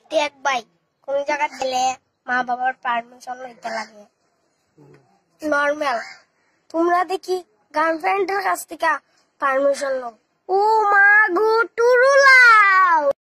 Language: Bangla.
টেক ভাই কোন জায়গা গেলে মা বাবার পারমিশন লইতে লাগে নরমাল। তোমরা দেখি গার্লফ্রেন্ডের কাছ থেকে পারমিশন লো। ও মা গো টুরুলা